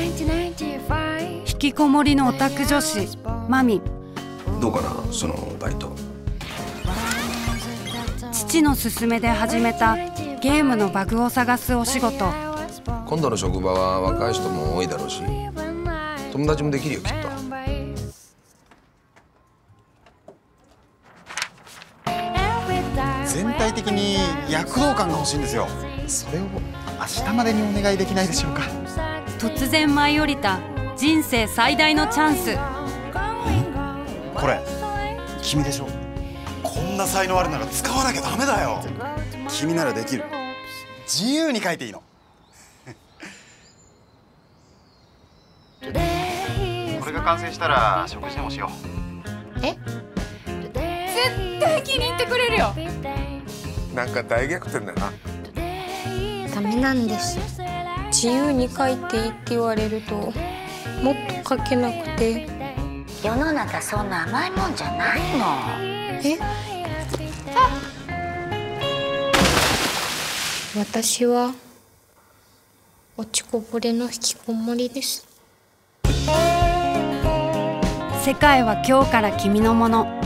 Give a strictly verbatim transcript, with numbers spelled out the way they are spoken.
引きこもりのオタク女子マミ。 どうかなそのバイト。 父の勧めで始めたゲームのバグを探すお仕事。 今度の職場は若い人も多いだろうし、友達もできるよきっと。 全体的に躍動感が欲しいんですよ。それを明日までにお願いできないでしょうか。 突然舞い降りた人生最大のチャンス。 これ君でしょ。こんな才能あるなら使わなきゃダメだよ。君ならできる。自由に書いていいの。これが完成したら食事でもしよう。 え？絶対気に入ってくれるよ。 なんか大逆転だな。 ダメなんです。自由に書いていいって言われるともっと書けなくて。 世の中そんな甘いもんじゃないの。 え？あ！私は落ちこぼれの引きこもりです。 世界は今日から君のもの。